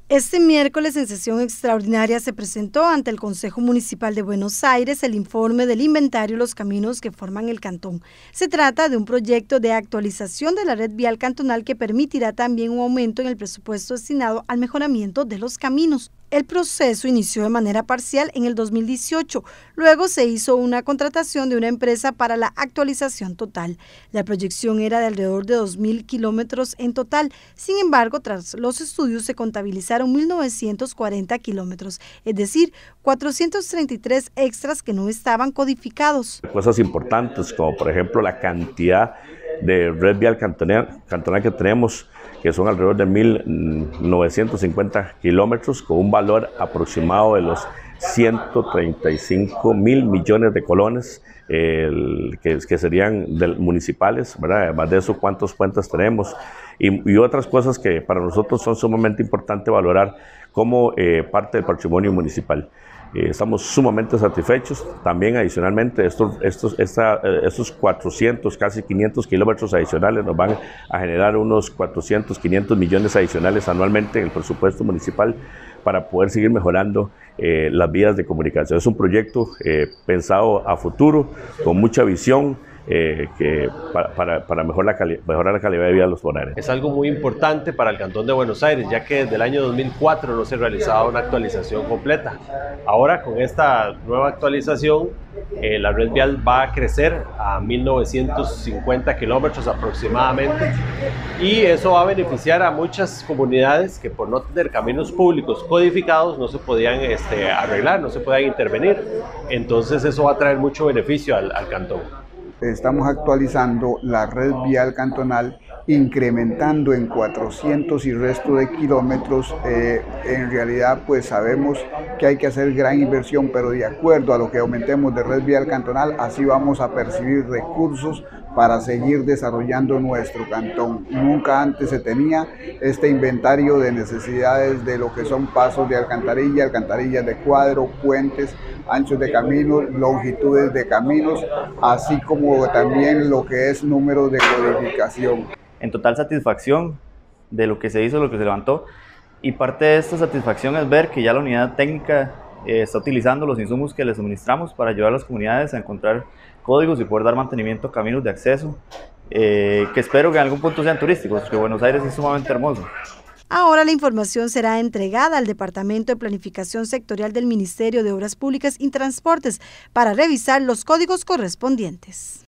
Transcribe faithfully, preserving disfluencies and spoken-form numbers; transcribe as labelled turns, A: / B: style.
A: Este miércoles, en sesión extraordinaria, se presentó ante el Consejo Municipal de Buenos Aires el informe del inventario de los caminos que forman el cantón. Se trata de un proyecto de actualización de la red vial cantonal que permitirá también un aumento en el presupuesto destinado al mejoramiento de los caminos. El proceso inició de manera parcial en el dos mil dieciocho, luego se hizo una contratación de una empresa para la actualización total. La proyección era de alrededor de dos mil kilómetros en total, sin embargo, tras los estudios se contabilizaron mil novecientos cuarenta kilómetros, es decir, cuatrocientos treinta y tres extras que no estaban codificados.
B: Cosas importantes como por ejemplo la cantidad de red vial cantonal, cantonal que tenemos, que son alrededor de mil novecientos cincuenta kilómetros, con un valor aproximado de los ciento treinta y cinco mil millones de colones, eh, que, que serían del, municipales, ¿verdad? Además de eso, cuántos puentes tenemos y, y otras cosas que para nosotros son sumamente importantes valorar como eh, parte del patrimonio municipal. Eh, estamos sumamente satisfechos. También adicionalmente estos, estos, esta, estos cuatrocientos, casi quinientos kilómetros adicionales nos van a generar unos cuatrocientos, quinientos millones adicionales anualmente en el presupuesto municipal para poder seguir mejorando eh, las vías de comunicación. Es un proyecto eh, pensado a futuro, con mucha visión, Eh, que para, para, para mejorar, la cali mejorar la calidad de vida de los bonaerenses.
C: Es algo muy importante para el Cantón de Buenos Aires, ya que desde el año dos mil cuatro no se realizaba una actualización completa. Ahora, con esta nueva actualización, eh, la red vial va a crecer a mil novecientos cincuenta kilómetros aproximadamente, y eso va a beneficiar a muchas comunidades que por no tener caminos públicos codificados no se podían este, arreglar, no se podían intervenir. Entonces eso va a traer mucho beneficio al, al cantón.
D: Estamos actualizando la red vial cantonal, incrementando en cuatrocientos y resto de kilómetros. Eh, en realidad pues sabemos que hay que hacer gran inversión, pero de acuerdo a lo que aumentemos de red vial cantonal, así vamos a percibir recursos para seguir desarrollando nuestro cantón. Nunca antes se tenía este inventario de necesidades de lo que son pasos de alcantarilla, alcantarillas de cuadro, puentes, anchos de caminos, longitudes de caminos, así como también lo que es número de codificación.
E: En total satisfacción de lo que se hizo, lo que se levantó, y parte de esta satisfacción es ver que ya la unidad técnica eh, está utilizando los insumos que le suministramos para ayudar a las comunidades a encontrar códigos y poder dar mantenimiento a caminos de acceso, eh, que espero que en algún punto sean turísticos, porque Buenos Aires es sumamente hermoso.
A: Ahora la información será entregada al Departamento de Planificación Sectorial del Ministerio de Obras Públicas y Transportes para revisar los códigos correspondientes.